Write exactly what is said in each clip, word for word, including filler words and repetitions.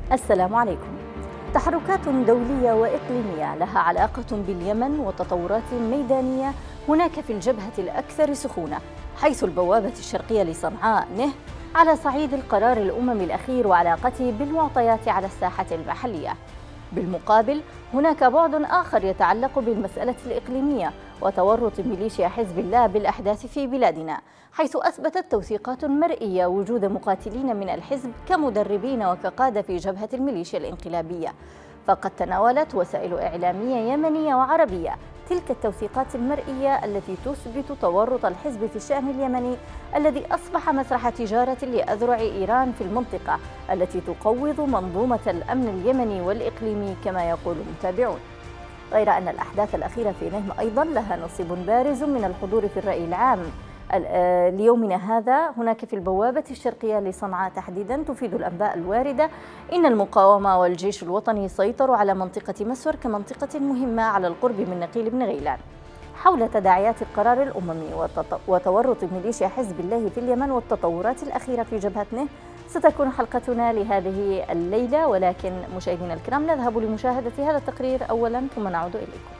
السلام عليكم. تحركات دولية وإقليمية لها علاقة باليمن وتطورات ميدانية هناك في الجبهة الأكثر سخونة، حيث البوابة الشرقية لصنعاء نه على صعيد القرار الأممي الأخير وعلاقته بالمعطيات على الساحة المحلية. بالمقابل هناك بعد آخر يتعلق بالمسألة الإقليمية وتورط ميليشيا حزب الله بالأحداث في بلادنا، حيث أثبتت توثيقات مرئية وجود مقاتلين من الحزب كمدربين وكقادة في جبهة الميليشيا الانقلابية. فقد تناولت وسائل إعلامية يمنية وعربية تلك التوثيقات المرئية التي تثبت تورط الحزب في الشأن اليمني الذي أصبح مسرح تجارة لأذرع إيران في المنطقة التي تقوض منظومة الأمن اليمني والإقليمي كما يقول المتابعون. غير أن الأحداث الأخيرة في نهم أيضا لها نصيب بارز من الحضور في الرأي العام. ليومنا هذا هناك في البوابة الشرقية لصنعاء تحديدا تفيد الأنباء الواردة إن المقاومة والجيش الوطني سيطروا على منطقة مسور كمنطقة مهمة على القرب من نقيل بن غيلان. حول تداعيات القرار الأممي وتورط ميليشيا حزب الله في اليمن والتطورات الأخيرة في جبهة نه ستكون حلقتنا لهذه الليلة، ولكن مشاهدينا الكرام نذهب لمشاهدة هذا التقرير أولا ثم نعود إليكم.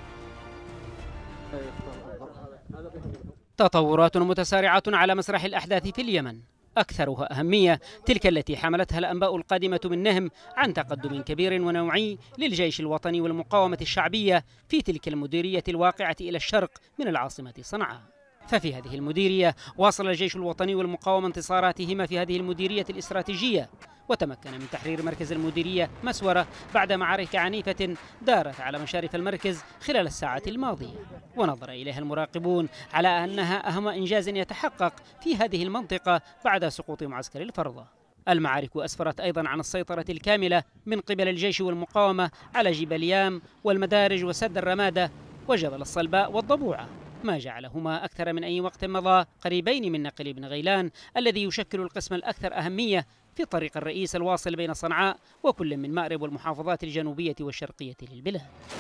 تطورات متسارعة على مسرح الأحداث في اليمن، أكثرها أهمية تلك التي حملتها الأنباء القادمة من نهم عن تقدم كبير ونوعي للجيش الوطني والمقاومة الشعبية في تلك المديرية الواقعة إلى الشرق من العاصمة صنعاء. ففي هذه المديرية واصل الجيش الوطني والمقاومة انتصاراتهما في هذه المديرية الاستراتيجية، وتمكن من تحرير مركز المديرية مسورة بعد معارك عنيفة دارت على مشارف المركز خلال الساعات الماضية، ونظر إليها المراقبون على أنها أهم إنجاز يتحقق في هذه المنطقة بعد سقوط معسكر الفرضة. المعارك أسفرت أيضا عن السيطرة الكاملة من قبل الجيش والمقاومة على جبل يام والمدارج وسد الرمادة وجبل الصلباء والضبوعة، ما جعلهما أكثر من أي وقت مضى قريبين من نقل بن غيلان الذي يشكل القسم الأكثر أهمية في الطريق الرئيس الواصل بين صنعاء وكل من مأرب والمحافظات الجنوبية والشرقية للبلاد.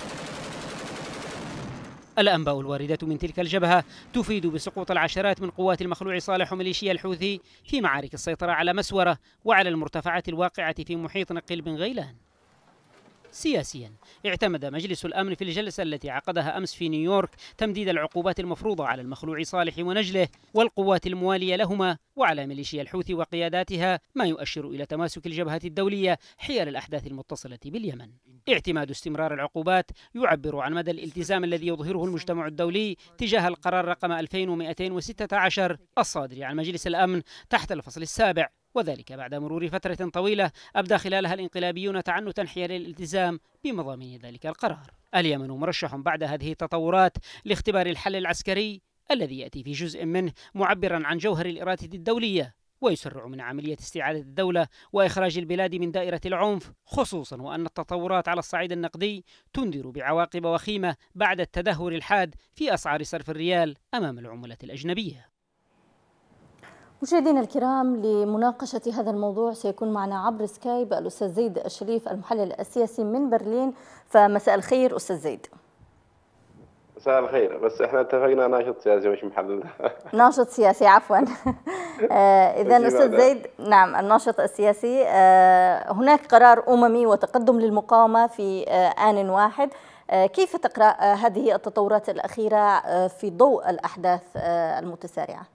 الأنباء الواردة من تلك الجبهة تفيد بسقوط العشرات من قوات المخلوع صالح وميليشيا الحوثي في معارك السيطرة على مسورة وعلى المرتفعات الواقعة في محيط نقل بن غيلان. سياسيا اعتمد مجلس الأمن في الجلسة التي عقدها أمس في نيويورك تمديد العقوبات المفروضة على المخلوع صالح ونجله والقوات الموالية لهما وعلى ميليشيا الحوثي وقياداتها، ما يؤشر إلى تماسك الجبهة الدولية حيال الأحداث المتصلة باليمن. اعتماد استمرار العقوبات يعبر عن مدى الالتزام الذي يظهره المجتمع الدولي تجاه القرار رقم ألفين ومئتين وستة عشر الصادر عن مجلس الأمن تحت الفصل السابع، وذلك بعد مرور فترة طويلة أبدى خلالها الانقلابيون تعنتا حيال الالتزام بمضامين ذلك القرار. اليمن مرشح بعد هذه التطورات لاختبار الحل العسكري الذي يأتي في جزء منه معبرا عن جوهر الإرادة الدولية ويسرع من عملية استعادة الدولة وإخراج البلاد من دائرة العنف، خصوصا وأن التطورات على الصعيد النقدي تنذر بعواقب وخيمة بعد التدهور الحاد في أسعار صرف الريال أمام العملات الأجنبية. مشاهدينا الكرام، لمناقشة هذا الموضوع سيكون معنا عبر سكايب الأستاذ زيد الشريف المحلل السياسي من برلين. فمساء الخير أستاذ زيد. مساء الخير، بس احنا اتفقنا ناشط سياسي مش محلل. ناشط سياسي، عفوا. إذا أستاذ زيد، نعم، الناشط السياسي. آه هناك قرار أممي وتقدم للمقاومة في آه آن واحد. آه كيف تقرأ آه هذه التطورات الأخيرة آه في ضوء الأحداث آه المتسارعة؟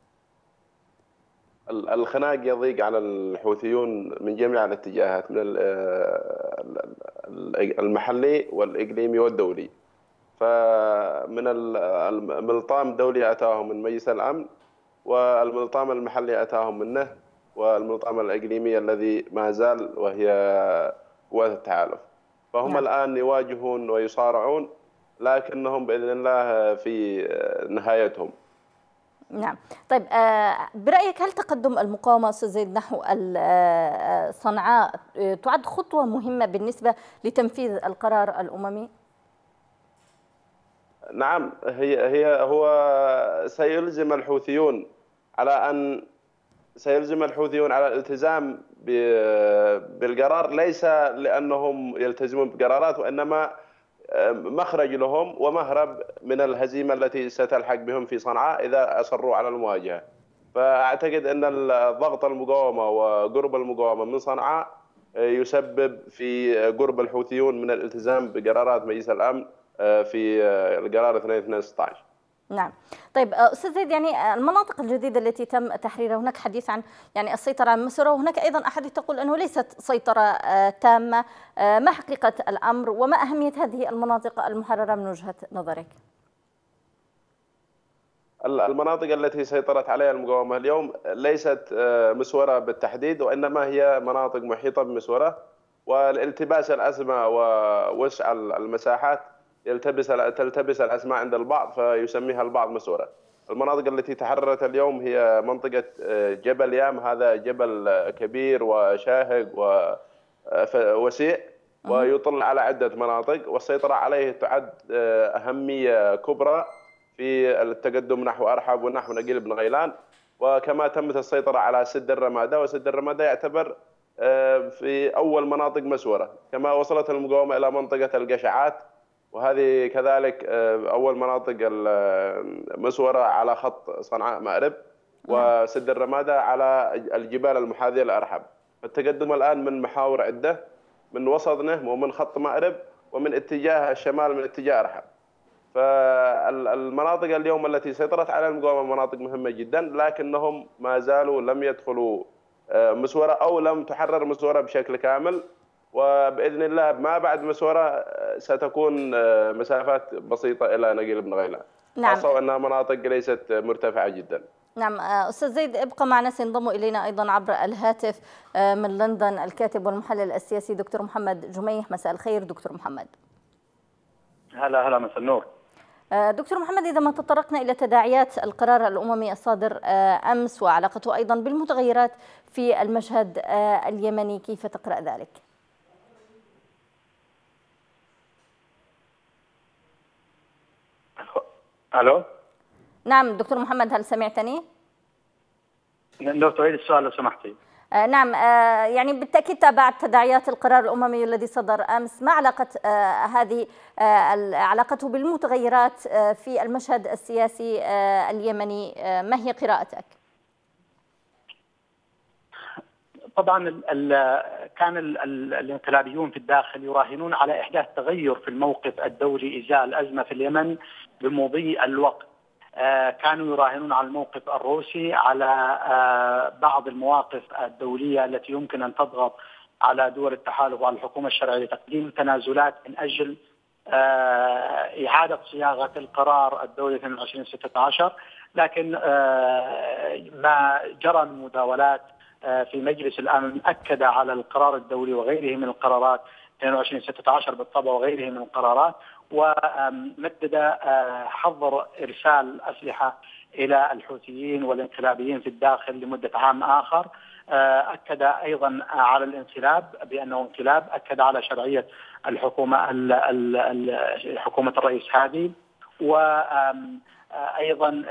الخناق يضيق على الحوثيون من جميع الاتجاهات، من المحلي والإقليمي والدولي. فمن الملطام الدولي أتاهم من مجلس الأمن، والملطام المحلي أتاهم منه، والملطام الإقليمي الذي ما زال وهي قوات التحالف. فهم نعم. الآن يواجهون ويصارعون، لكنهم بإذن الله في نهايتهم. نعم. طيب، برأيك هل تقدم المقاومة أستاذ زيد نحو صنعاء تعد خطوة مهمة بالنسبة لتنفيذ القرار الأممي؟ نعم، هي هي هو سيلزم الحوثيون على أن سيلزم الحوثيون على الالتزام بالقرار، ليس لأنهم يلتزمون بقرارات، وإنما مخرج لهم ومهرب من الهزيمة التي ستلحق بهم في صنعاء إذا أصروا على المواجهة. فأعتقد أن ضغط المقاومة وقرب المقاومة من صنعاء يسبب في قرب الحوثيون من الالتزام بقرارات مجلس الأمن في القرار اثنين اثنين ستة عشر. نعم. طيب أستاذ زيد، يعني المناطق الجديدة التي تم تحريرها، هناك حديث عن يعني السيطرة على مسورة، وهناك أيضا أحاديث تقول أنه ليست سيطرة تامة. ما حقيقة الأمر وما أهمية هذه المناطق المحررة من وجهة نظرك؟ المناطق التي سيطرت عليها المقاومة اليوم ليست مسورة بالتحديد، وإنما هي مناطق محيطة بمسورة، والالتباس الأسماء ووسع المساحات يلتبس تلتبس الأسماء عند البعض فيسميها البعض مسورة. المناطق التي تحررت اليوم هي منطقة جبل يام، هذا جبل كبير وشاهق ووسيع ويطل على عدة مناطق، والسيطرة عليه تعد أهمية كبرى في التقدم نحو أرحب ونحو نقيل بن غيلان. وكما تمت السيطرة على سد الرمادة، وسد الرمادة يعتبر في أول مناطق مسورة. كما وصلت المقاومة إلى منطقة القشعات، وهذه كذلك أول مناطق المسورة على خط صنعاء مأرب، وسد الرمادة على الجبال المحاذية لأرحب. التقدم الآن من محاور عدة، من وسط نهم ومن خط مأرب ومن اتجاه الشمال من اتجاه أرحب. فالمناطق اليوم التي سيطرت على المقاومة مناطق مهمة جدا، لكنهم ما زالوا لم يدخلوا مسورة أو لم تحرر مسورة بشكل كامل، وبإذن الله ما بعد مسورة ستكون مسافات بسيطة إلى نقيل بن غيلان. نعم. خاصة أنها مناطق ليست مرتفعة جدا. نعم. أستاذ زيد، ابقى معنا، سينضم إلينا أيضا عبر الهاتف من لندن الكاتب والمحلل السياسي دكتور محمد جميح. مساء الخير دكتور محمد. هلا هلا، مساء النور. دكتور محمد، إذا ما تطرقنا إلى تداعيات القرار الأممي الصادر أمس وعلاقته أيضا بالمتغيرات في المشهد اليمني، كيف تقرأ ذلك؟ ألو. نعم دكتور محمد، هل سمعتني؟ لو تعيد السؤال لو سمحتي. آه نعم. آه يعني بالتأكيد تابعت تداعيات القرار الأممي الذي صدر أمس. ما علاقة آه هذه آه علاقته بالمتغيرات آه في المشهد السياسي آه اليمني؟ آه ما هي قراءتك؟ طبعا ال ال كان ال ال الانقلابيون في الداخل يراهنون على إحداث تغير في الموقف الدولي إزاء الأزمة في اليمن بمضي الوقت. آه كانوا يراهنون على الموقف الروسي، على آه بعض المواقف الدولية التي يمكن أن تضغط على دول التحالف وعلى الحكومة الشرعية لتقديم تنازلات من أجل آه إعادة صياغة القرار الدولي اثنين وعشرين ستة عشر. لكن آه ما جرى من مداولات آه في مجلس الأمن أكد على القرار الدولي وغيره من القرارات اثنين وعشرين ستة عشر بالطبع وغيره من القرارات، ومدد حظر إرسال أسلحة إلى الحوثيين والانقلابيين في الداخل لمدة عام آخر. أكد أيضا على الانقلاب بأنه انقلاب، أكد على شرعية الحكومة حكومة الرئيس هادي، وأيضا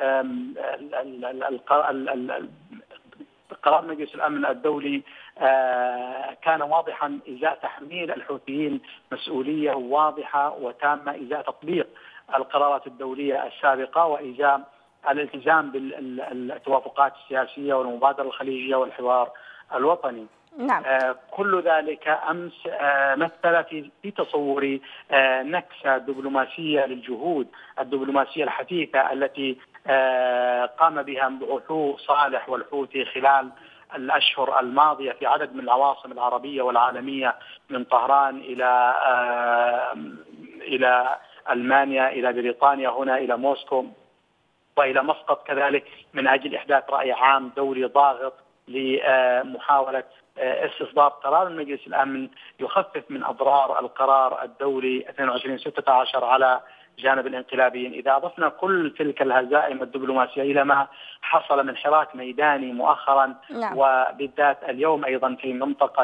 قرار مجلس الأمن الدولي كان واضحا إزاء تحميل الحوثيين مسؤولية واضحة وتامة إزاء تطبيق القرارات الدولية السابقة وإزاء الالتزام بالتوافقات السياسية والمبادرة الخليجية والحوار الوطني. نعم. آه كل ذلك أمس آه مثل في, في تصوري آه نكسة دبلوماسية للجهود الدبلوماسية الحثيثة التي آه قام بها مبعوثو صالح والحوثي خلال الأشهر الماضية في عدد من العواصم العربية والعالمية، من طهران إلى آه إلى ألمانيا، إلى بريطانيا، هنا إلى موسكو وإلى مسقط كذلك، من أجل إحداث رأي عام دولي ضاغط لمحاولة استصدار قرار من مجلس الأمن يخفف من أضرار القرار الدولي اثنين وعشرين ستة عشر على جانب الانقلابيين. إذا أضفنا كل تلك الهزائم الدبلوماسية إلى ما حصل من حراك ميداني مؤخرا، نعم. وبالذات اليوم أيضا في منطقة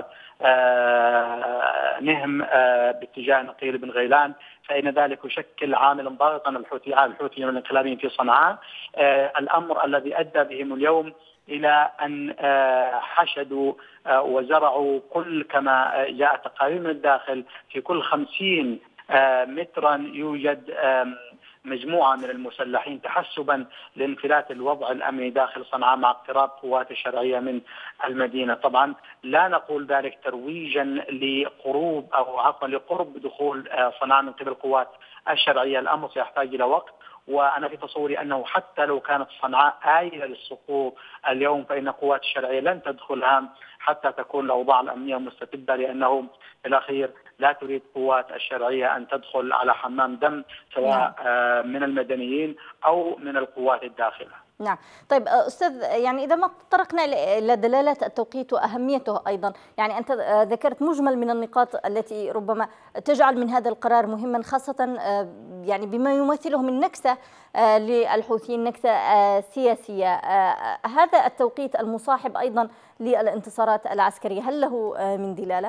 نهم باتجاه نقيل بن غيلان، فإن ذلك يشكل عاملا ضاغطا الحوثي الحوثيين والانقلابيين في صنعاء. الأمر الذي أدى بهم اليوم إلى أن حشدوا وزرعوا كل، كما جاء تقارير من الداخل، في كل خمسين مترا يوجد مجموعة من المسلحين تحسبا لانفلات الوضع الأمني داخل صنعاء مع اقتراب قوات الشرعية من المدينة. طبعا لا نقول ذلك ترويجا لقروب أو عفوا لقرب دخول صنعاء من قبل قوات الشرعية، الأمر سيحتاج إلى وقت، وأنا في تصوري أنه حتى لو كانت صنعاء آيلة للسقوط اليوم فإن قوات الشرعية لن تدخلها حتى تكون الأوضاع الأمنية مستتبة، لأنه في الأخير لا تريد قوات الشرعية أن تدخل على حمام دم سواء من المدنيين أو من القوات الداخلة. نعم. طيب أستاذ، يعني إذا ما تطرقنا إلى دلالة التوقيت وأهميته أيضا، يعني أنت ذكرت مجمل من النقاط التي ربما تجعل من هذا القرار مهما، خاصة يعني بما يمثله من نكسة للحوثيين، نكسة سياسية. هذا التوقيت المصاحب أيضا للانتصارات العسكرية، هل له من دلالة؟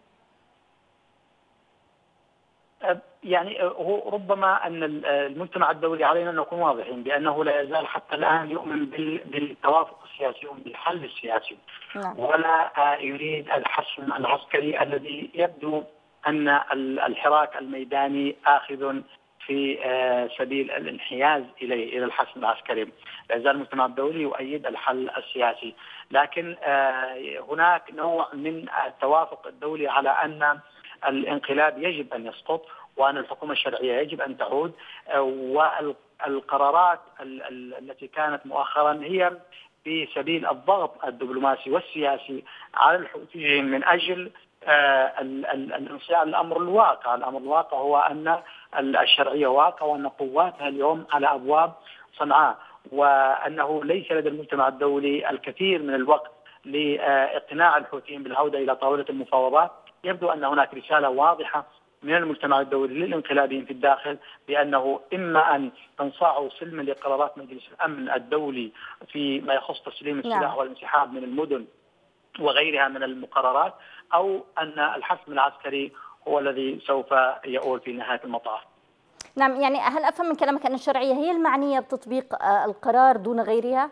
يعني هو ربما أن المجتمع الدولي علينا أن نكون واضحين بأنه لا يزال حتى الآن يؤمن بالتوافق السياسي وبالحل السياسي، ولا يريد الحسم العسكري الذي يبدو أن الحراك الميداني آخذ في سبيل الانحياز إليه إلى الحسم العسكري. لا يزال المجتمع الدولي يؤيد الحل السياسي، لكن هناك نوع من التوافق الدولي على أن الانقلاب يجب أن يسقط وأن الحكومة الشرعية يجب أن تعود، والقرارات التي كانت مؤخرا هي في سبيل الضغط الدبلوماسي والسياسي على الحوثيين من أجل الانصياع للأمر الواقع. الأمر الواقع هو أن الشرعية واقع وأن قواتها اليوم على أبواب صنعاء، وأنه ليس لدى المجتمع الدولي الكثير من الوقت لاقناع الحوثيين بالعودة إلى طاولة المفاوضات. يبدو أن هناك رسالة واضحة من المجتمع الدولي للانقلابيين في الداخل بأنه إما أن تنصاعوا سلما لقرارات مجلس الأمن الدولي فيما يخص تسليم السلاح والانسحاب من المدن وغيرها من المقررات، أو أن الحسم العسكري هو الذي سوف يؤول في نهاية المطاف. نعم، يعني هل أفهم من كلامك أن الشرعية هي المعنية بتطبيق القرار دون غيرها؟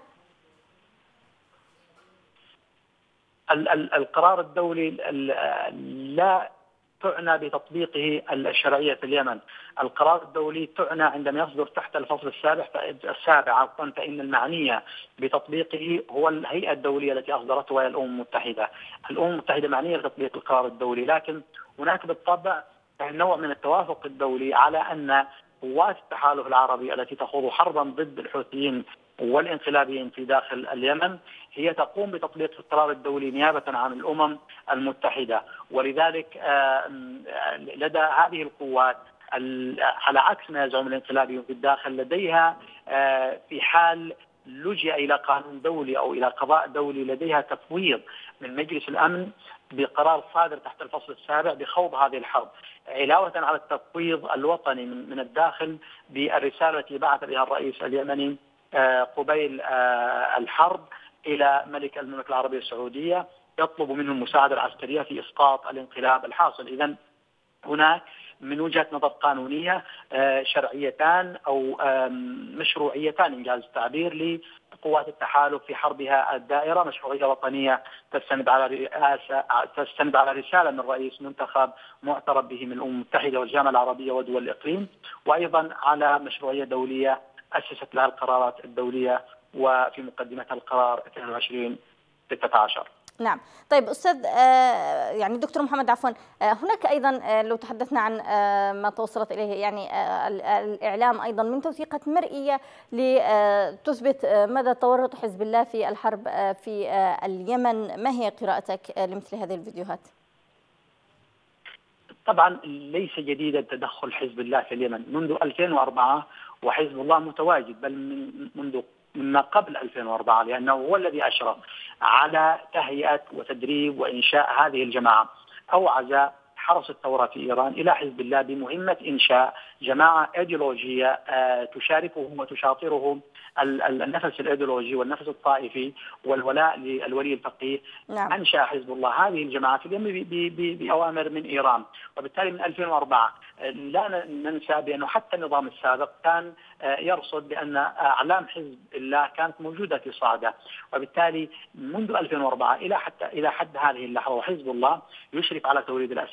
القرار الدولي لا تعنى بتطبيقه الشرعية في اليمن. القرار الدولي تعنى عندما يصدر تحت الفصل السابع السابع عفوا فإن المعنية بتطبيقه هو الهيئة الدولية التي أصدرته وهي الأمم المتحدة. الأمم المتحدة معنية بتطبيق القرار الدولي، لكن هناك بالطبع نوع من التوافق الدولي على أن قوات التحالف العربي التي تخوض حربا ضد الحوثيين والانقلابيين في داخل اليمن هي تقوم بتطبيق القرار الدولي نيابة عن الأمم المتحدة. ولذلك لدى هذه القوات على عكس ما يزعم الانقلابيون في الداخل لديها في حال لجأ إلى قانون دولي أو إلى قضاء دولي لديها تفويض من مجلس الأمن بقرار صادر تحت الفصل السابع بخوض هذه الحرب، علاوة على التفويض الوطني من الداخل بالرسالة التي بعث بها الرئيس اليمني قبيل الحرب إلى ملك المملكة العربية السعودية يطلب منه المساعدة العسكرية في إسقاط الانقلاب الحاصل. إذن هناك من وجهة نظر قانونية شرعيتان أو مشروعيتان إنجاز التعبير لقوات التحالف في حربها الدائرة، مشروعية وطنية تستند على رئاسة تستند على رسالة من رئيس منتخب معترف به من الأمم المتحدة والجامعة العربية ودول الإقليم، وأيضا على مشروعية دولية أسست لها القرارات الدولية وفي مقدمتها القرار اثنين وعشرين ستة عشر. نعم. طيب أستاذ، يعني دكتور محمد عفوا، هناك أيضا لو تحدثنا عن ما توصلت إليه يعني الإعلام أيضا من توثيقة مرئية لتثبت مدى تورط حزب الله في الحرب في اليمن، ما هي قراءتك لمثل هذه الفيديوهات؟ طبعا ليس جديدا تدخل حزب الله في اليمن، منذ ألفين وأربعة وحزب الله متواجد، بل من منذ مما قبل ألفين وأربعة، لأنه هو الذي أشرف على تهيئة وتدريب وإنشاء هذه الجماعة. أوعز حرس الثورة في إيران إلى حزب الله بمهمة إنشاء جماعة إيديولوجية تشاركهم وتشاطرهم النفس الإيديولوجي والنفس الطائفي والولاء للولي الفقيه. نعم. أنشأ حزب الله هذه الجماعة في اليمن بأوامر من إيران، وبالتالي من ألفين وأربعة لا ننسى بأنه حتى النظام السابق كان يرصد بأن أعلام حزب الله كانت موجودة في صعدة، وبالتالي منذ ألفين وأربعة إلى حتى إلى حد هذه اللحظة وحزب الله يشرف على توريد الأسلحة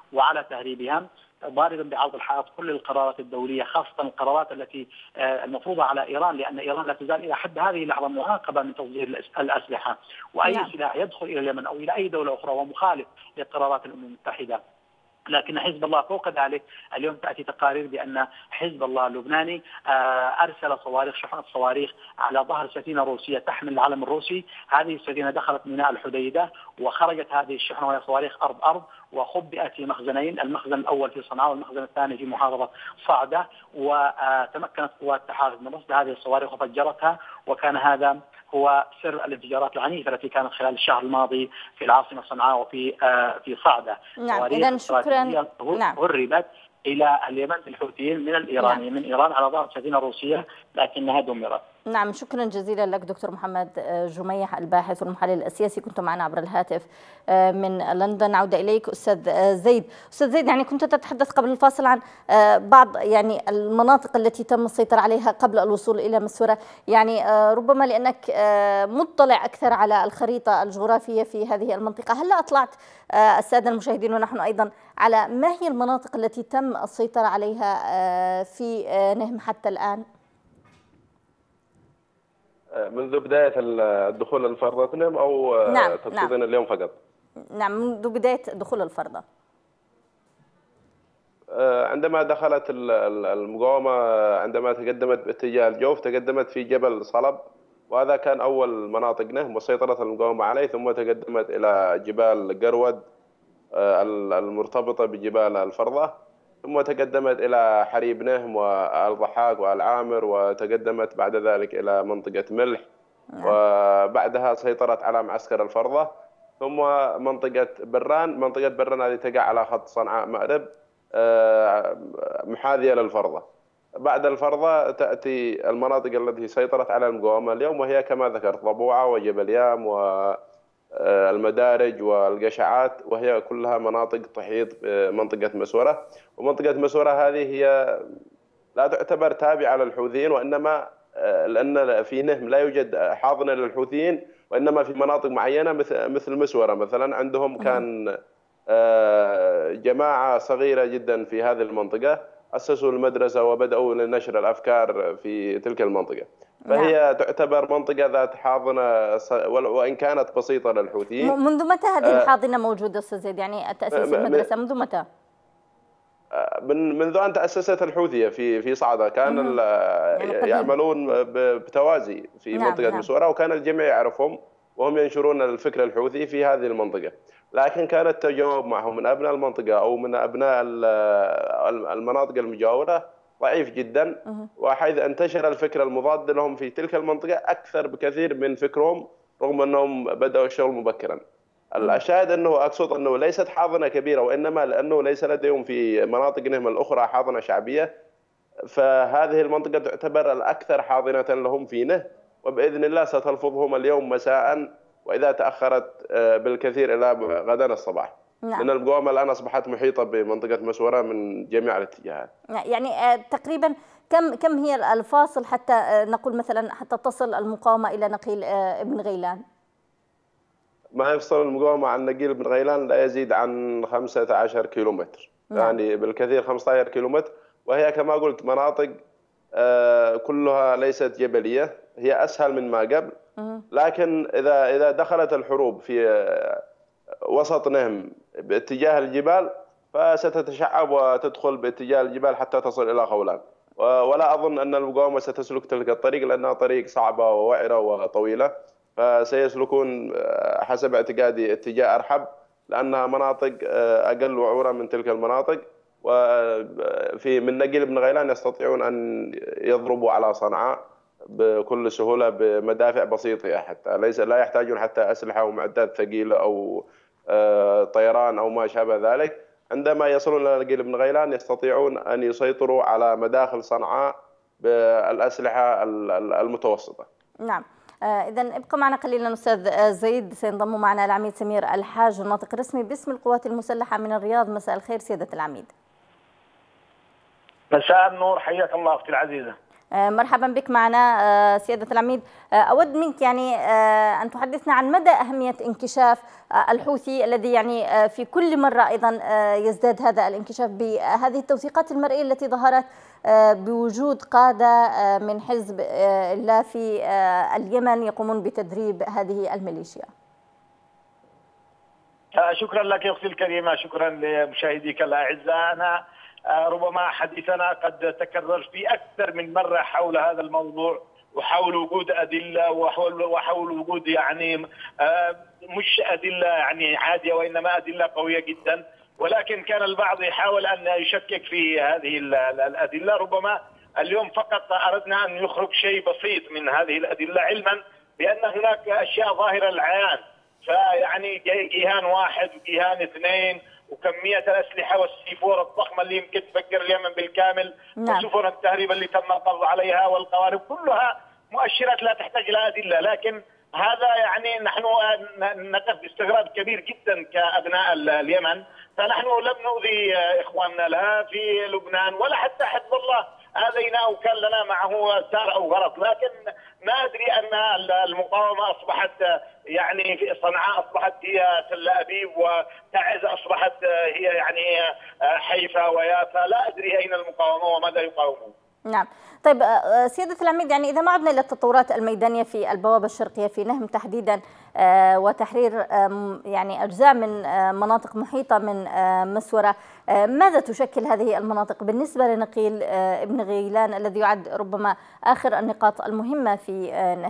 وعلى تهريبها، ضاربا بعرض الحائط كل القرارات الدوليه، خاصه القرارات التي المفروضه على ايران، لان ايران لا تزال الى حد هذه اللحظه معاقبه من تصدير الاسلحه، واي نعم. سلاح يدخل الى اليمن او الى اي دوله اخرى ومخالف لقرارات الامم المتحده. لكن حزب الله فوق ذلك اليوم تأتي تقارير بأن حزب الله اللبناني أرسل صواريخ، شحنة صواريخ على ظهر سفينة روسية تحمل العلم الروسي. هذه السفينة دخلت ميناء الحديدة وخرجت هذه الشحنة وهي صواريخ أرض أرض، وخبئت في مخزنين، المخزن الأول في صنعاء والمخزن الثاني في محافظة صعدة، وتمكنت قوات التحالف من رصد هذه الصواريخ وفجرتها، وكان هذا هو سر الانفجارات العنيفة التي كانت خلال الشهر الماضي في العاصمة صنعاء وفي في صعدة. نعم، إذن شكرا. نعم. هربت إلى اليمن الحوثيين من الإيرانيين، نعم. من إيران على ظهر سفينة روسية لكنها دمرت. نعم، شكرا جزيلا لك دكتور محمد جميح، الباحث والمحلل السياسي، كنت معنا عبر الهاتف من لندن. عودة إليك أستاذ زيد. أستاذ زيد، يعني كنت تتحدث قبل الفاصل عن بعض يعني المناطق التي تم السيطرة عليها قبل الوصول إلى مسورة، يعني ربما لأنك مطلع أكثر على الخريطة الجغرافية في هذه المنطقة، هل أطلعت السادة المشاهدين ونحن أيضا على ما هي المناطق التي تم السيطرة عليها في نهم حتى الآن؟ منذ بداية الدخول الفرضة نهم أو نعم تقصدين نعم. اليوم فقط؟ نعم، منذ بداية دخول الفرضة. عندما دخلت المقاومة، عندما تقدمت باتجاه الجوف، تقدمت في جبل صلب، وهذا كان أول مناطق نهم وسيطرت المقاومة عليه، ثم تقدمت إلى جبال قرود المرتبطة بجبال الفرضة، ثم تقدمت إلى حريب نهم والضحاك والعامر، وتقدمت بعد ذلك إلى منطقة ملح، وبعدها سيطرت على معسكر الفرضة، ثم منطقة بران. منطقة بران هذه تقع على خط صنعاء مأرب محاذية للفرضة. بعد الفرضة تأتي المناطق التي سيطرت على المقاومة اليوم، وهي كما ذكرت ضبوعة وجبل يام والمدارج والقشعات، وهي كلها مناطق تحيط بمنطقة مسورة. ومنطقة مسورة هذه هي لا تعتبر تابعة للحوثيين، وإنما لأن في نهم لا يوجد حاضنة للحوثيين، وإنما في مناطق معينة مثل مثل مسورة مثلا عندهم كان جماعة صغيرة جدا في هذه المنطقة أسسوا المدرسة وبدأوا لنشر الأفكار في تلك المنطقة، فهي تعتبر منطقة ذات حاضنة وإن كانت بسيطة للحوثيين. منذ متى هذه الحاضنة موجودة أستاذ زيد؟ يعني تأسيس المدرسة منذ متى؟ من منذ أن تأسست الحوثية في في صعدة، كان يعني يعملون بتوازي في نعم منطقة نعم. مسورة، وكان الجميع يعرفهم وهم ينشرون الفكر الحوثي في هذه المنطقة، لكن كان التجاوب معهم من أبناء المنطقة أو من أبناء المناطق المجاورة ضعيف جدا، وحيث انتشر الفكر المضاد لهم في تلك المنطقة أكثر بكثير من فكرهم، رغم أنهم بدأوا الشغل مبكرا. الأشاهد أنه أقصد أنه ليست حاضنة كبيرة، وإنما لأنه ليس لديهم في مناطق نهم الأخرى حاضنة شعبية، فهذه المنطقة تعتبر الأكثر حاضنة لهم في نه، وبإذن الله ستلفظهم اليوم مساء، وإذا تأخرت بالكثير إلى غدا الصباح. نعم. لأن المقاومة الآن أصبحت محيطة بمنطقة مسورة من جميع الاتجاهات. يعني تقريبا كم كم هي الفاصل حتى نقول مثلا حتى تصل المقاومة إلى نقيل ابن غيلان؟ ما يفصل المقاومة عن نقيل ابن غيلان لا يزيد عن خمسة عشر كيلومتر. نعم. يعني بالكثير خمسة عشر كيلومتر، وهي كما قلت مناطق كلها ليست جبلية، هي أسهل من ما قبل، لكن إذا إذا دخلت الحروب في وسط نهم باتجاه الجبال فستتشعب وتدخل باتجاه الجبال حتى تصل إلى خولان، ولا أظن أن المقاومة ستسلك تلك الطريق لأنها طريق صعبة ووعرة وطويلة، فسيسلكون حسب اعتقادي اتجاه أرحب، لأنها مناطق أقل وعورة من تلك المناطق، وفي من نقيل ابن غيلان يستطيعون أن يضربوا على صنعاء بكل سهولة بمدافع بسيطة، حتى ليس لا يحتاجون حتى أسلحة ومعدات ثقيلة أو طيران أو ما شابه ذلك. عندما يصلون إلى نقيل ابن غيلان يستطيعون أن يسيطروا على مداخل صنعاء بالأسلحة المتوسطة. نعم. إذا ابقى معنا قليلا أستاذ زيد، سينضم معنا العميد سمير الحاج الناطق الرسمي باسم القوات المسلحة من الرياض. مساء الخير سيادة العميد. مساء النور، حياك الله أختي العزيزة. مرحبا بك معنا سيادة العميد. أود منك يعني أن تحدثنا عن مدى أهمية انكشاف الحوثي الذي يعني في كل مرة أيضا يزداد هذا الانكشاف بهذه التوثيقات المرئية التي ظهرت بوجود قادة من حزب الله في اليمن يقومون بتدريب هذه الميليشيا. شكرا لك يا أختي الكريمة، شكرا لمشاهديك الأعزاء. أنا ربما حديثنا قد تكرر في أكثر من مرة حول هذا الموضوع وحول وجود أدلة وحول وحول وجود يعني مش أدلة يعني عادية وإنما أدلة قوية جدا، ولكن كان البعض يحاول أن يشكك في هذه الأدلة. ربما اليوم فقط أردنا أن يخرج شيء بسيط من هذه الأدلة، علما بأن هناك أشياء ظاهرة العيان، فيعني جيهان واحد وجيهان اثنين وكمية الأسلحة والسيفور الضخمة اللي يمكن تفجر اليمن بالكامل، نعم. وسفن التهريب اللي تم القبض عليها والقوارب، كلها مؤشرات لا تحتاج إلى أدلة، لكن هذا يعني نحن نقف باستغراب كبير جدا كأبناء اليمن. فنحن لم نؤذي إخواننا لا في لبنان ولا حتى حزب الله آذينا أو كان لنا معه سار أو غرض، لكن ما أدري أن المقاومة أصبحت يعني في صنعاء أصبحت هي تل أبيب وتعز أصبحت هي يعني حيفا ويافا، لا أدري أين المقاومة وماذا يقاومون. نعم. طيب سيادة العميد، يعني إذا ما عدنا إلى التطورات الميدانية في البوابة الشرقية في نهم تحديدا وتحرير يعني أجزاء من مناطق محيطة من مسورة، ماذا تشكل هذه المناطق بالنسبة لنقيل ابن غيلان الذي يعد ربما آخر النقاط المهمة في نهم؟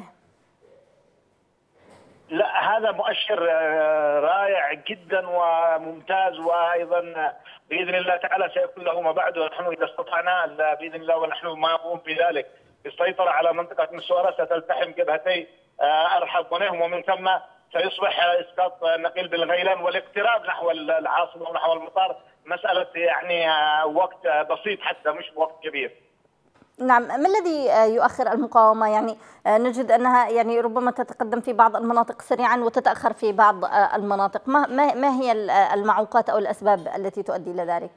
لا، هذا مؤشر رائع جدا وممتاز، وايضا باذن الله تعالى سيكون له ما بعده. نحن اذا استطعنا باذن الله ونحن ما نقوم بذلك السيطره على منطقه مسوره ستلتحم جبهتي ارحب ونهم، ومن ثم سيصبح اسقاط نقيل بن غيلان والاقتراب نحو العاصمه ونحو المطار مساله يعني وقت بسيط حتى مش وقت كبير. نعم. ما الذي يؤخر المقاومة؟ يعني نجد أنها يعني ربما تتقدم في بعض المناطق سريعا وتتأخر في بعض المناطق، ما ما هي المعوقات أو الأسباب التي تؤدي إلى ذلك؟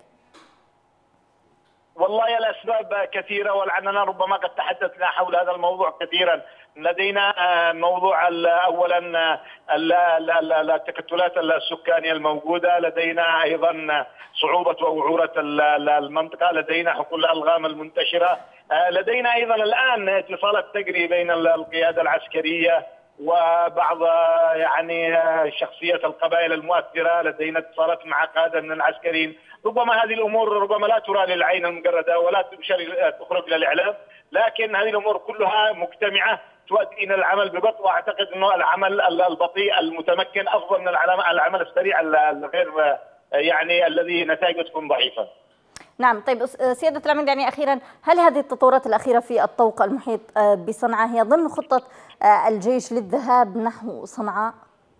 والله الأسباب كثيرة، ولعلنا ربما قد تحدثنا حول هذا الموضوع كثيرا. لدينا موضوع أولا التكتلات السكانية الموجودة، لدينا أيضا صعوبة ووعورة المنطقة، لدينا حقول الألغام المنتشرة، لدينا أيضا الآن اتصالات تجري بين القيادة العسكرية وبعض يعني شخصيات القبائل المؤثرة، لدينا اتصالات مع قادة من العسكريين. ربما هذه الأمور ربما لا ترى للعين المجردة ولا تخرج إلى الإعلام، لكن هذه الأمور كلها مجتمعة تؤدي إلى العمل ببطء، وأعتقد أنه العمل البطيء المتمكن أفضل من العمل السريع الغير يعني الذي نتائجه تكون ضعيفة. نعم. طيب سيادة العميد، يعني أخيرا، هل هذه التطورات الأخيرة في الطوق المحيط بصنعاء هي ضمن خطة الجيش للذهاب نحو صنعاء؟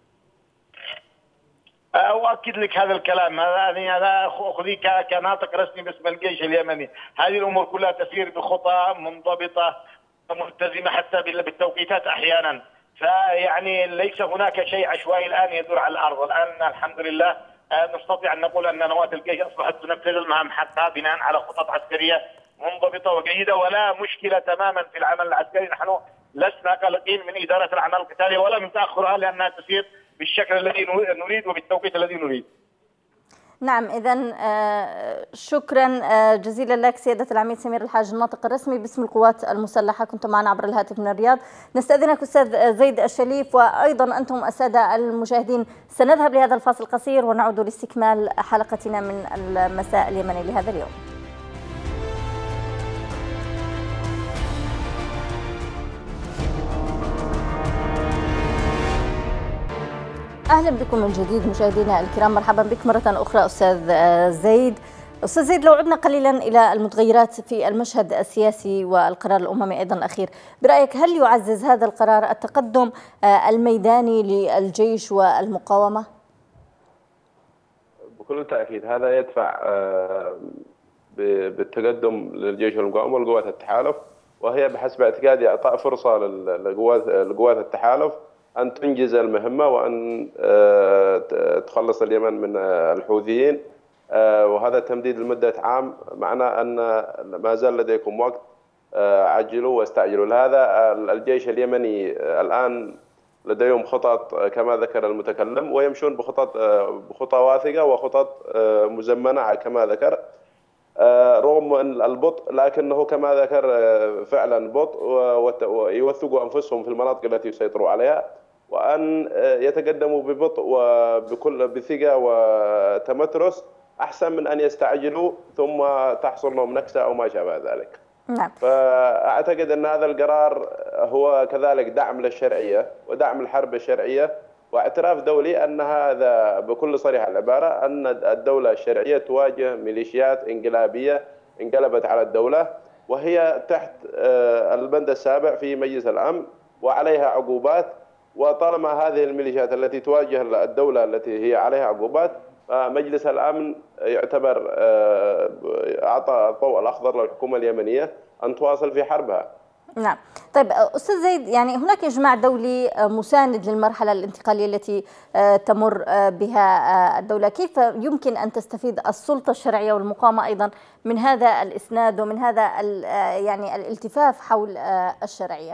أؤكد لك هذا الكلام، هذا أخذي كناطق رسمي باسم الجيش اليمني. هذه الأمور كلها تسير بخطى منضبطة ملتزمة حتى بالتوقيتات أحيانا، فيعني ليس هناك شيء عشوائي الآن يدور على الأرض. الآن الحمد لله نستطيع أن نقول أن نواة الجيش أصبحت تنفذ المهام حقها بناء على خطط عسكرية منضبطة وجيدة، ولا مشكلة تماما في العمل العسكري. نحن لسنا قلقين من إدارة الأعمال القتالية ولا من تأخرها، لأنها تسير بالشكل الذي نريد وبالتوقيت الذي نريد. نعم. إذن شكرا جزيلا لك سيادة العميد سمير الحاج، الناطق الرسمي باسم القوات المسلحة، كنت معنا عبر الهاتف من الرياض. نستأذنك أستاذ زيد الشليف، وأيضا أنتم السادة المشاهدين، سنذهب لهذا الفاصل القصير ونعود لاستكمال حلقتنا من المساء اليمني لهذا اليوم. أهلا بكم من جديد مشاهدينا الكرام، مرحبا بك مرة أخرى أستاذ زيد. أستاذ زيد، لو عدنا قليلا إلى المتغيرات في المشهد السياسي والقرار الأممي أيضا الأخير، برأيك هل يعزز هذا القرار التقدم الميداني للجيش والمقاومة؟ بكل تأكيد هذا يدفع بالتقدم للجيش والمقاومة ولقوات التحالف، وهي بحسب اعتقادي إعطاء فرصة لقوات التحالف أن تنجز المهمة وأن تخلص اليمن من الحوثيين، وهذا تمديد لمدة عام، معناه أن ما زال لديكم وقت عجلوا واستعجلوا. لهذا الجيش اليمني الآن لديهم خطط كما ذكر المتكلم، ويمشون بخطط بخطى واثقة وخطط مزمنة كما ذكر، رغم البطء لكنه كما ذكر فعلا بطء، ويوثقوا أنفسهم في المناطق التي يسيطروا عليها، وأن يتقدموا ببطء وبكل بثقة وتمترس أحسن من أن يستعجلوا ثم تحصل لهم نكسة أو ما شابه ذلك. نعم. فأعتقد أن هذا القرار هو كذلك دعم للشرعية ودعم الحرب الشرعية، واعتراف دولي أن هذا بكل صريح العبارة أن الدولة الشرعية تواجه ميليشيات انقلابية انقلبت على الدولة، وهي تحت البند السابع في مجلس الأمن وعليها عقوبات. وطالما هذه الميليشيات التي تواجه الدولة التي هي عليها عقوبات، مجلس الأمن يعتبر أعطى الضوء الأخضر للحكومة اليمنية أن تواصل في حربها. نعم. طيب أستاذ زيد، يعني هناك إجماع دولي مساند للمرحلة الانتقالية التي تمر بها الدولة، كيف يمكن أن تستفيد السلطة الشرعية والمقاومة أيضا من هذا الإسناد ومن هذا يعني الالتفاف حول الشرعية؟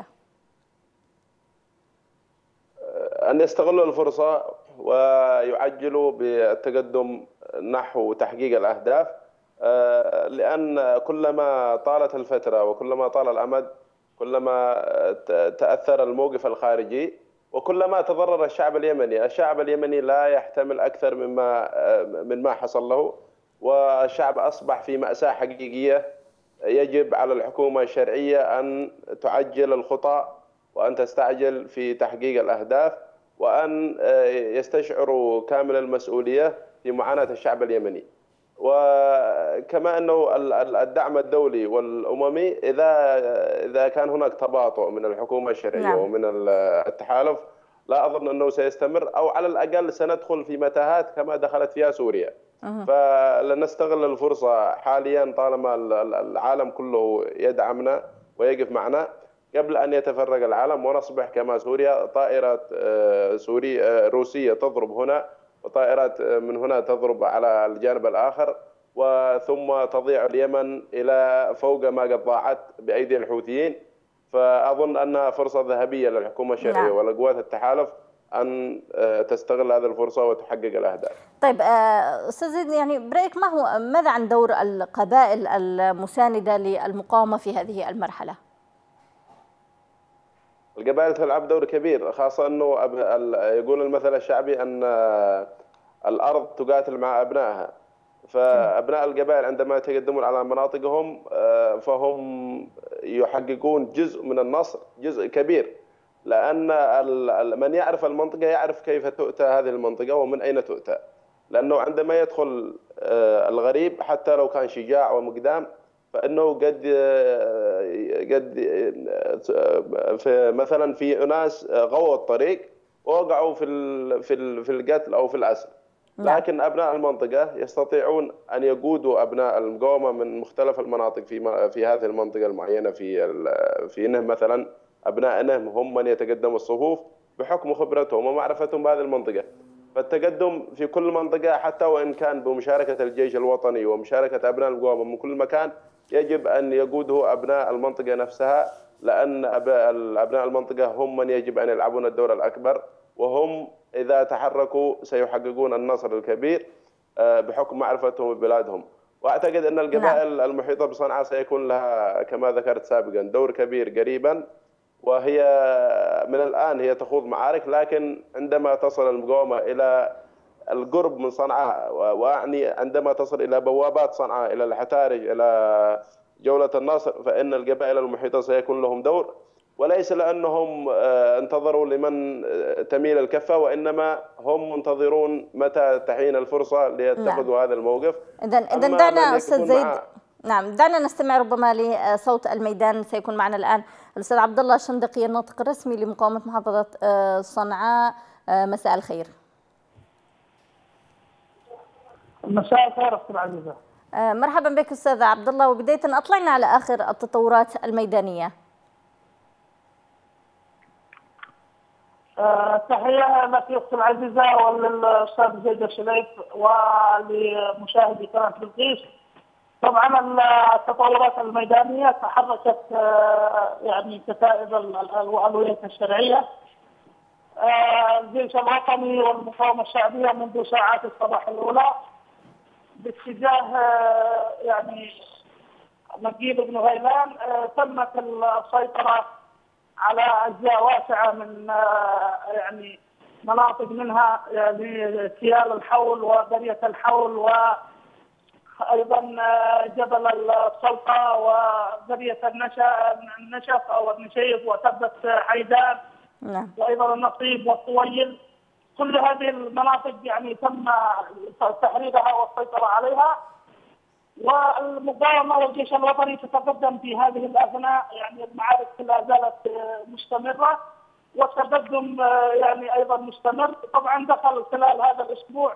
أن يستغلوا الفرصة ويعجلوا بالتقدم نحو تحقيق الأهداف، لأن كلما طالت الفترة وكلما طال الأمد كلما تأثر الموقف الخارجي وكلما تضرر الشعب اليمني. الشعب اليمني لا يحتمل أكثر مما مما حصل له، والشعب أصبح في مأساة حقيقية. يجب على الحكومة الشرعية أن تعجل الخطى وأن تستعجل في تحقيق الأهداف، وأن يستشعروا كامل المسؤولية في معاناة الشعب اليمني. وكما أنه الدعم الدولي والأممي إذا إذا كان هناك تباطؤ من الحكومة الشرعية نعم. ومن التحالف، لا أظن أنه سيستمر، أو على الأقل سندخل في متاهات كما دخلت فيها سوريا. أه. فلنستغل الفرصة حاليا طالما العالم كله يدعمنا ويقف معنا قبل أن يتفرق العالم ونصبح كما سوريا، طائرة سورية روسية تضرب هنا وطائرات من هنا تضرب على الجانب الآخر، وثم تضيع اليمن إلى فوق ما قد ضاعت بأيدي الحوثيين. فأظن أنها فرصة ذهبية للحكومة الشرعية نعم. ولقوات التحالف أن تستغل هذه الفرصة وتحقق الأهداف. طيب أستاذ زيد، يعني برأيك ما هو ماذا عن دور القبائل المساندة للمقاومة في هذه المرحلة؟ القبائل تلعب دور كبير، خاصة أنه يقول المثل الشعبي أن الأرض تقاتل مع أبنائها. فأبناء القبائل عندما يتقدمون على مناطقهم فهم يحققون جزء من النصر، جزء كبير، لأن من يعرف المنطقة يعرف كيف تؤتى هذه المنطقة ومن أين تؤتى. لأنه عندما يدخل الغريب حتى لو كان شجاع ومقدام، فإنه قد قد في مثلا في أناس غووا الطريق ووقعوا في في في القتل أو في الأسر. لكن أبناء المنطقة يستطيعون أن يقودوا أبناء المقاومة من مختلف المناطق في في هذه المنطقة المعينة. في في نهم مثلا، أبناء نهم هم من يتقدموا الصفوف بحكم خبرتهم ومعرفتهم بهذه المنطقة. فالتقدم في كل منطقة حتى وإن كان بمشاركة الجيش الوطني ومشاركة أبناء المقاومة من كل مكان، يجب أن يقوده أبناء المنطقة نفسها، لأن أبناء المنطقة هم من يجب أن يلعبون الدور الأكبر، وهم إذا تحركوا سيحققون النصر الكبير بحكم معرفتهم ببلادهم. وأعتقد أن القبائل نعم. المحيطة بصنعاء سيكون لها كما ذكرت سابقا دور كبير قريبا، وهي من الآن هي تخوض معارك، لكن عندما تصل المقاومة إلى القرب من صنعاء، وأعني عندما تصل إلى بوابات صنعاء، إلى الحتارج، إلى جولة النصر، فإن القبائل المحيطة سيكون لهم دور، وليس لأنهم انتظروا لمن تميل الكفة، وإنما هم منتظرون متى تحين الفرصة ليتخذوا نعم. هذا الموقف. إذن إذن دعنا أستاذ زيد نعم دعنا نستمع ربما لصوت الميدان. سيكون معنا الآن الأستاذ عبد الله الشندقي، الناطق الرسمي لمقاومة محافظة صنعاء. مساء الخير. مساء الخير أختي عزيزة. مرحبا بك أستاذ عبد الله، وبداية أطلعنا على آخر التطورات الميدانية. أه تحية لك أختي العزيزة وللأستاذ زيد الشليف ولمشاهدي قناة بلقيس. طبعا التطورات الميدانيه تحركت يعني كتائب الالويه الشرعيه، الجيش الوطني والمقاومه الشعبيه منذ ساعات الصباح الاولى باتجاه يعني نقيب بن غيلان. تمت السيطره على اجزاء واسعه من يعني مناطق منها يعني كيال الحول وقريه الحول وايضا جبل السلطه وقريه النشف او النشيف وتبت حيدان نعم. وايضا النصيب والطويل. كل هذه المناطق يعني تم تحريرها والسيطره عليها، والمقاومه والجيش الوطني تتقدم في هذه الاثناء. يعني المعارك لا زالت مستمره والتقدم يعني ايضا مستمر. طبعا دخل خلال هذا الاسبوع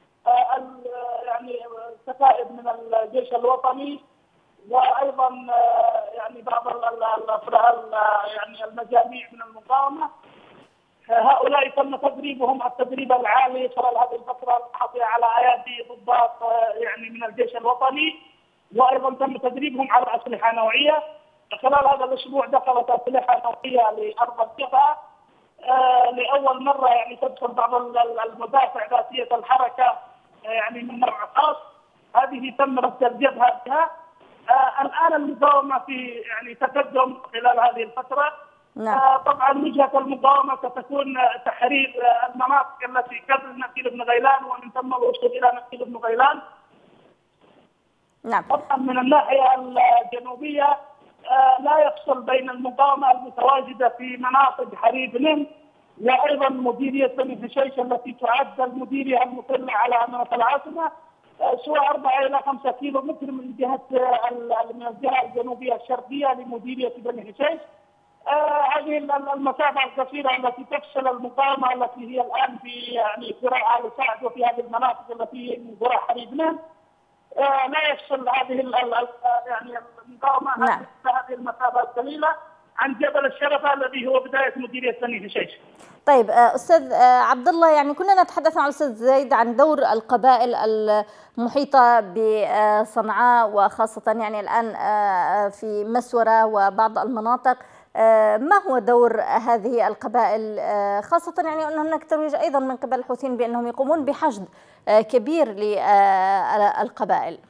يعني كتائب من الجيش الوطني وايضا يعني بعض يعني المجاميع من المقاومه. هؤلاء تم تدريبهم التدريب العالي خلال هذه الفتره الحاضره على ايادي ضباط يعني من الجيش الوطني، وايضا تم تدريبهم على اسلحه نوعيه. خلال هذا الاسبوع دخلت اسلحه نوعيه لارض القطاع لاول مره، يعني تدخل بعض المدافع ذاتيه الحركه يعني من نوع خاص. هذه تم رد الجبهه بها. الان المقاومه في يعني تقدم خلال هذه الفتره. نعم. طبعا وجهه المقاومه ستكون تحرير المناطق التي قبل نقيب بن غيلان ومن ثم الوصول الى نقيب بن غيلان. نعم. طبعا من الناحيه الجنوبيه لا يفصل بين المقاومه المتواجده في مناطق حريب نم وايضا مديريه بني هشيش التي تعد المديريه المطله على امانه العاصمه سوى أربعة إلى خمسة كيلو متر من جهه من الجهه الجنوبيه الشرقيه لمديريه بني هشيش. هذه المسافه القصيره التي تفصل المقاومه التي هي الان في يعني قرى ال سعد وفي هذه المناطق التي من قرى حريب نم لا يفصل هذه يعني المقاومه نعم. هذه المسافه القليله عن جبل الشرفه الذي هو بدايه مديريه بني هشيش. طيب استاذ عبد الله، يعني كنا نتحدث مع الاستاذ زيد عن دور القبائل المحيطه بصنعاء وخاصه يعني الان في مسوره وبعض المناطق. ما هو دور هذه القبائل، خاصه يعني ان هناك ترويج ايضا من قبل الحوثيين بانهم يقومون بحشد كبير للقبائل؟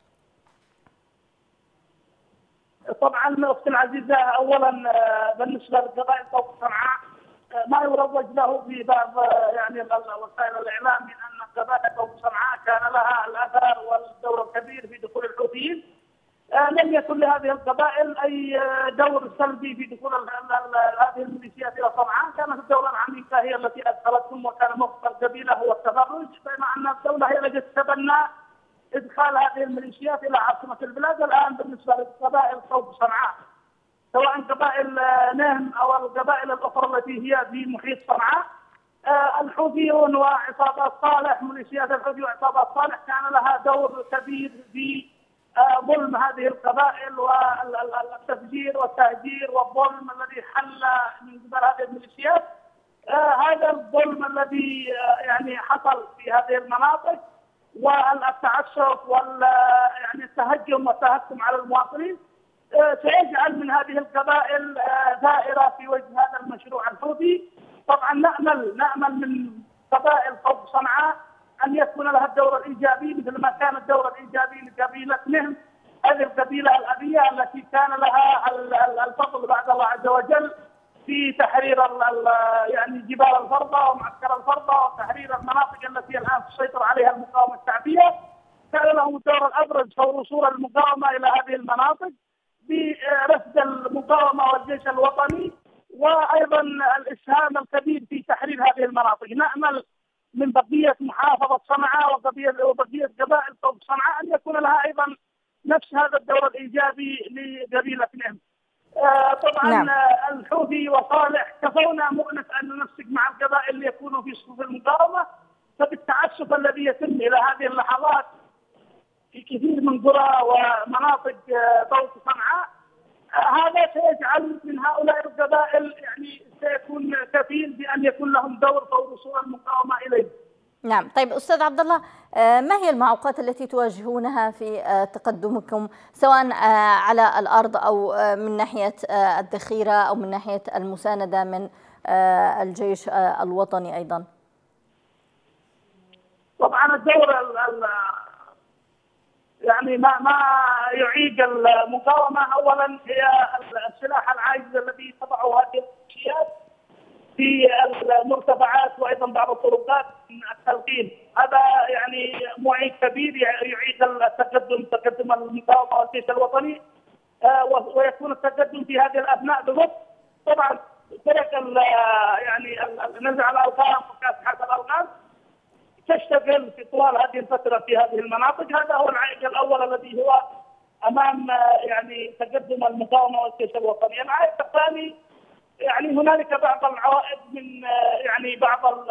طبعا اختي العزيزه، اولا بالنسبه للقبائل فوق صنعاء ما يروج له في بعض يعني وسائل الاعلام من ان القبائل فوق صنعاء كان لها الاثر والدور الكبير في دخول الحوثيين. لم يكن لهذه القبائل اي دور سلبي في دخول هذه الميليشيات الى صنعاء. كانت الدوله العميقه هي التي ادخلتهم، وكان موقف القبيله هو التفرج، بينما ان الدوله هي التي تتبنى ادخال هذه الميليشيات الى عاصمه البلاد. الان بالنسبه للقبائل فوق صنعاء سواء قبائل نهم او القبائل الاخرى التي هي في محيط صنعاء، الحوثيون وعصابات صالح، ميليشيات الحوثي وعصابات صالح كان لها دور كبير في ظلم هذه القبائل والتفجير والتهجير والظلم الذي حل من قبل هذه الميليشيات. هذا الظلم الذي يعني حصل في هذه المناطق والتعسف وال يعني التهجم والتهكم على المواطنين سيجعل من هذه القبائل ثائره في وجه هذا المشروع الحوثي. طبعا نامل نامل من قبائل فوق صنعاء ان يكون لها الدور الايجابي مثل ما كان الدور الايجابي لقبيله نهم، هذه القبيله الابيه التي كان لها الفضل بعد الله عز وجل في تحرير يعني جبال الفرضه ومعسكر الفرضه وتحرير المناطق التي الان تسيطر عليها المقاومه الشعبيه. كان لهم الدور الابرز في وصول المقاومه الى هذه المناطق برفد المقاومه والجيش الوطني، وايضا الاسهام الكبير في تحرير هذه المناطق. نامل من بقيه محافظه صنعاء وبقيه وبقيه قبائل فوق صنعاء ان يكون لها ايضا نفس هذا الدور الايجابي لقبيله نهم. آه طبعا نعم. الحوثي وصالح كفونا مؤنس ان ننسق مع القبائل ليكونوا في صفوف المقاومه، فبالتعسف الذي يتم الى هذه اللحظات في كثير من قرى ومناطق فوق صنعاء هذا سيجعل من هؤلاء القبائل يعني سيكون كفيل بان يكون لهم دور في وصول المقاومه اليه. نعم. طيب أستاذ عبد الله، ما هي المعوقات التي تواجهونها في تقدمكم سواء على الأرض أو من ناحية الذخيرة أو من ناحية المساندة من الجيش الوطني أيضا؟ طبعا الدور يعني ما ما يعيق المقاومة أولا هي السلاح العاجز الذي تضعه هذه الميليشيات في المرتفعات وايضا بعض الطرقات من التلقين. هذا يعني معيق كبير يعيق التقدم تقدم المقاومه والجيش الوطني، ويكون التقدم في هذه الاثناء ببطء. طبعا فرق يعني نزع الالغام وكافحه الالغام تشتغل في طوال هذه الفتره في هذه المناطق. هذا هو العائق الاول الذي هو امام يعني تقدم المقاومه والجيش الوطني. العائق الثاني يعني هنالك بعض العوائد من يعني بعض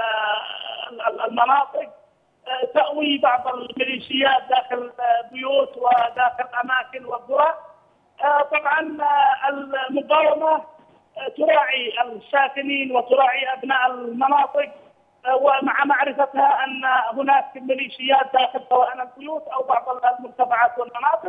المناطق تأوي بعض الميليشيات داخل بيوت وداخل أماكن وقرى. طبعا المقاومة تراعي الساكنين وتراعي أبناء المناطق، ومع معرفتها أن هناك ميليشيات داخل سواء البيوت أو بعض المرتفعات والمناطق.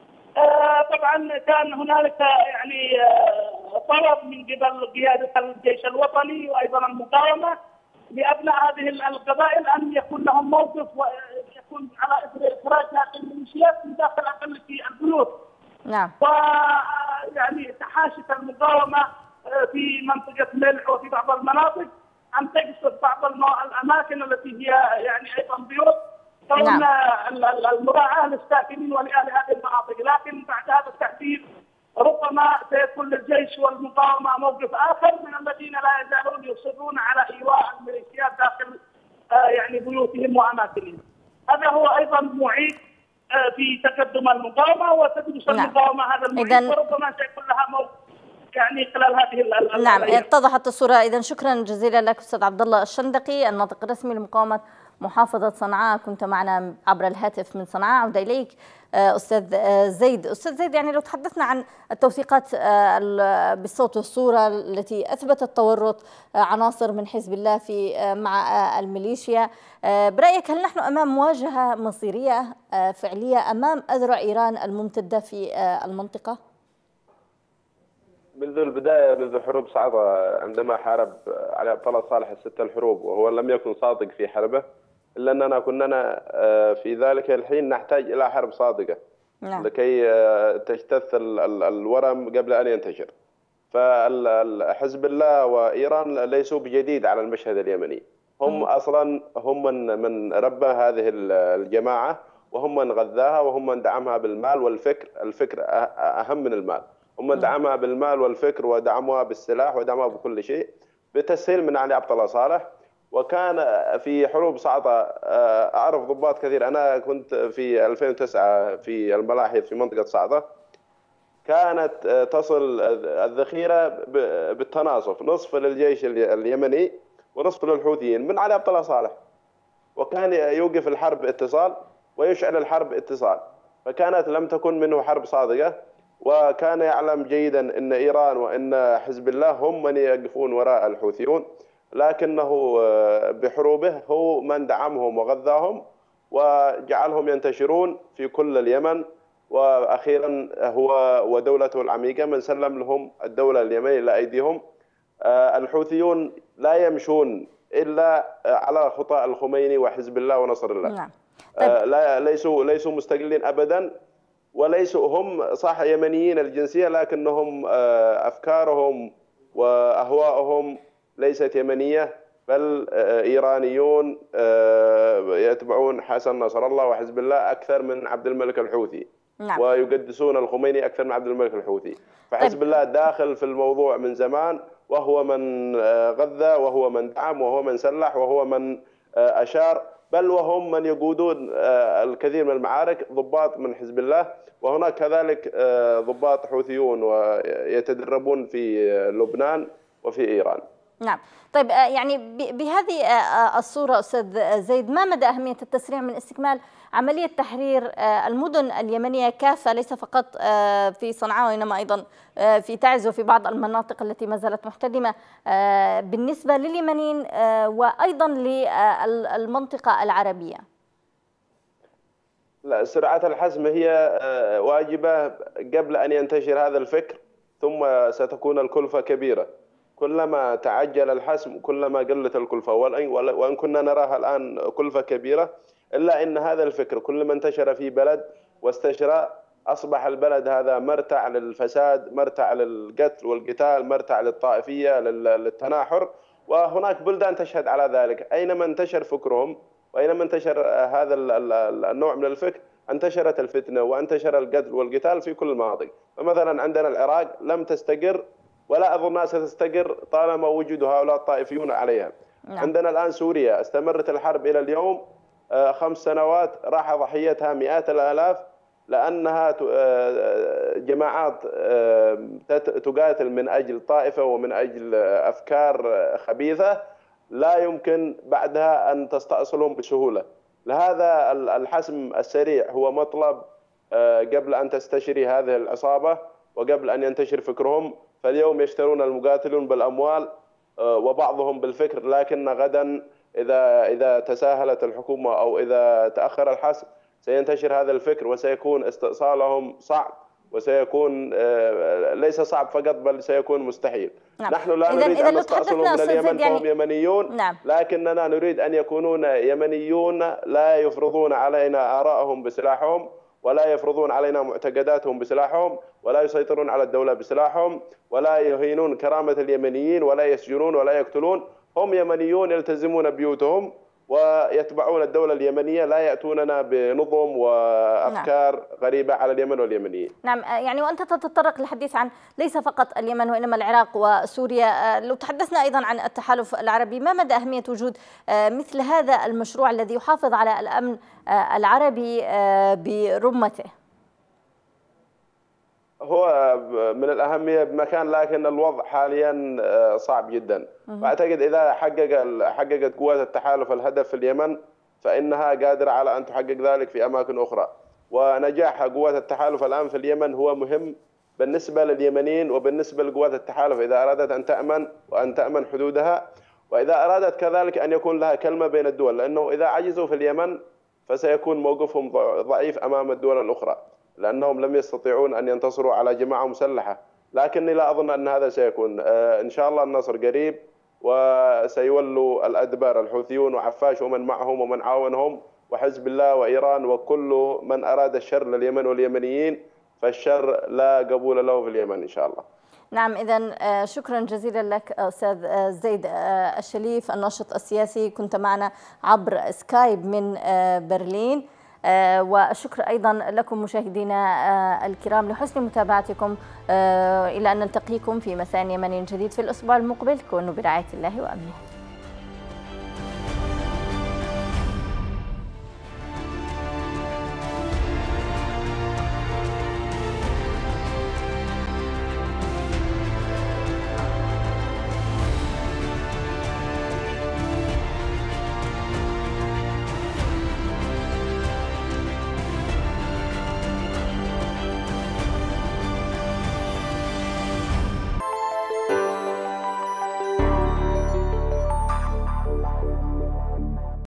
طبعا كان هنالك يعني طلب من قبل قيادة الجيش الوطني وأيضا المقاومة لأبناء هذه القبائل أن يكون لهم موقف ويكون على إثر إخراج هذه الميليشيات من داخل أقل في البيوت. نعم. ويعني تحاشت المقاومة في منطقة ملح وفي بعض المناطق أن تقصد بعض الأماكن التي هي يعني أيضا بيوت كون نعم. المراعاة للساكنين ولأهل هذه المناطق. لكن بعد هذا التحذير ربما سيكون للجيش والمقاومة موقف آخر من الذين لا يزالون يصرون على إيواء الميليشيات داخل يعني بيوتهم وأماكنهم. هذا هو أيضا معيق في تقدم المقاومة وتدرس نعم. المقاومة هذا المعيق، وربما سيكون لها موقف يعني خلال هذه نعم. اتضحت الصورة. إذا شكرا جزيلا لك أستاذ عبد الله الشندقي، الناطق الرسمي لمقاومة محافظة صنعاء، كنت معنا عبر الهاتف من صنعاء. عودة إليك أستاذ زيد. أستاذ زيد، يعني لو تحدثنا عن التوثيقات بالصوت والصورة التي أثبتت تورط عناصر من حزب الله في مع الميليشيا، برأيك هل نحن أمام مواجهة مصيرية فعلية أمام أذرع إيران الممتدة في المنطقة؟ منذ البداية، منذ حروب صعدة، عندما حارب علي عبد الله صالح الست الحروب وهو لم يكن صادق في حربه، إلا أننا كنا في ذلك الحين نحتاج إلى حرب صادقة نعم. لكي تجتث الورم قبل أن ينتشر. فحزب الله وإيران ليسوا بجديد على المشهد اليمني، هم م. أصلا هم من من ربى هذه الجماعة، وهم من غذاها، وهم من دعمها بالمال والفكر. الفكر أهم من المال. هم دعمها بالمال والفكر ودعموها بالسلاح ودعموها بكل شيء بتسهيل من علي عبد الله صالح. وكان في حروب صعدة أعرف ضباط كثير. أنا كنت في ألفين وتسعة في الملاحظ في منطقة صعدة، كانت تصل الذخيرة بالتناصف، نصف للجيش اليمني ونصف للحوثيين من علي عبد الله صالح، وكان يوقف الحرب اتصال ويشعل الحرب اتصال. فكانت لم تكن منه حرب صادقة، وكان يعلم جيدا أن إيران وأن حزب الله هم من يقفون وراء الحوثيون، لكنه بحروبه هو من دعمهم وغذاهم وجعلهم ينتشرون في كل اليمن. وأخيرا هو ودولته العميقة من سلم لهم الدولة اليمنية إلى أيديهم. الحوثيون لا يمشون إلا على خطى الخميني وحزب الله ونصر الله. نعم. طيب. لا ليسوا ليسوا مستقلين أبدا، وليسوا هم صح يمنيين الجنسية، لكنهم أفكارهم وأهواءهم ليست يمنية، بل إيرانيون يتبعون حسن نصر الله وحزب الله أكثر من عبد الملك الحوثي. نعم. ويقدسون الخميني أكثر من عبد الملك الحوثي. فحزب طيب. الله داخل في الموضوع من زمان، وهو من غذى وهو من دعم وهو من سلح وهو من أشار، بل وهم من يقودون الكثير من المعارك، ضباط من حزب الله. وهناك كذلك ضباط حوثيون ويتدربون في لبنان وفي إيران. نعم. طيب يعني بهذه الصورة أستاذ زيد، ما مدى أهمية التسريع من استكمال عملية تحرير المدن اليمنية كافة، ليس فقط في صنعاء وإنما أيضا في تعز وفي بعض المناطق التي ما زالت محتدمة بالنسبة لليمنيين وأيضا للمنطقة العربية؟ لا، سرعة الحسم هي واجبة قبل أن ينتشر هذا الفكر، ثم ستكون الكلفة كبيرة. كلما تعجل الحسم كلما قلت الكلفة، وإن كنا نراها الآن كلفة كبيرة، إلا أن هذا الفكر كلما انتشر في بلد واستشرى أصبح البلد هذا مرتع للفساد، مرتع للقتل والقتال، مرتع للطائفية، للتناحر. وهناك بلدان تشهد على ذلك. أينما انتشر فكرهم وأينما انتشر هذا النوع من الفكر انتشرت الفتنة وانتشر القتل والقتال في كل المناطق. فمثلا عندنا العراق لم تستقر ولا أظنها ستستقر طالما وجد هؤلاء الطائفيون عليها. نعم. عندنا الآن سوريا استمرت الحرب إلى اليوم خمس سنوات، راح ضحيتها مئات الآلاف، لأنها جماعات تقاتل من أجل طائفة ومن أجل أفكار خبيثة لا يمكن بعدها أن تستأصلهم بسهولة. لهذا الحسم السريع هو مطلب قبل أن تستشري هذه العصابة وقبل أن ينتشر فكرهم. فاليوم يشترون المقاتلون بالأموال وبعضهم بالفكر، لكن غدا إذا إذا تساهلت الحكومة أو إذا تأخر الحسم سينتشر هذا الفكر وسيكون استئصالهم صعب، وسيكون ليس صعب فقط بل سيكون مستحيل. نعم. نحن لا نريد أن نستأصلهم من اليمن يعني... فهم يمنيون. نعم. لكننا نريد أن يكونون يمنيون لا يفرضون علينا آراءهم بسلاحهم، ولا يفرضون علينا معتقداتهم بسلاحهم، ولا يسيطرون على الدولة بسلاحهم، ولا يهينون كرامة اليمنيين، ولا يسجنون ولا يقتلون. هم يمنيون يلتزمون بيوتهم ويتبعون الدولة اليمنية، لا يأتوننا بنظم وأفكار نعم. غريبة على اليمن واليمنيين. نعم. يعني وأنت تتطرق للحديث عن ليس فقط اليمن وإنما العراق وسوريا، لو تحدثنا أيضا عن التحالف العربي، ما مدى أهمية وجود مثل هذا المشروع الذي يحافظ على الأمن العربي برمته؟ هو من الأهمية بمكان، لكن الوضع حاليا صعب جدا. وأعتقد إذا حقق حققت قوات التحالف الهدف في اليمن فإنها قادرة على أن تحقق ذلك في أماكن أخرى. ونجاح قوات التحالف الآن في اليمن هو مهم بالنسبة لليمنيين وبالنسبة لقوات التحالف إذا أرادت أن تأمن وأن تأمن حدودها، وإذا أرادت كذلك أن يكون لها كلمة بين الدول، لأنه إذا عجزوا في اليمن فسيكون موقفهم ضعيف أمام الدول الأخرى، لأنهم لم يستطيعون أن ينتصروا على جماعة مسلحة. لكني لا أظن أن هذا سيكون. إن شاء الله النصر قريب، وسيولوا الأدبار الحوثيون وعفاش ومن معهم ومن عاونهم وحزب الله وإيران وكل من أراد الشر لليمن واليمنيين، فالشر لا قبول له في اليمن إن شاء الله. نعم. إذن شكرا جزيلا لك أستاذ زيد الشليف الناشط السياسي، كنت معنا عبر سكايب من برلين. والشكر أيضا لكم مشاهدينا الكرام لحسن متابعتكم، إلى أن نلتقيكم في مساء يمني جديد في الأسبوع المقبل. كونوا برعاية الله وأمنه.